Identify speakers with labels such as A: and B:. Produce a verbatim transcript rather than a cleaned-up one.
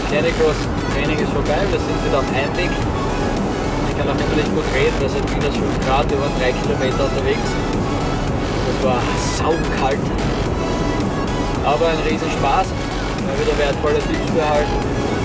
A: Canicross Training ist vorbei, wir sind wieder am Heimweg. Ich kann auch immer nicht gut reden, das sind minus fünf Grad, wir waren drei Kilometer unterwegs. Das war saukalt. Aber ein riesen Spaß, mal wieder wertvolle Tipps behalten.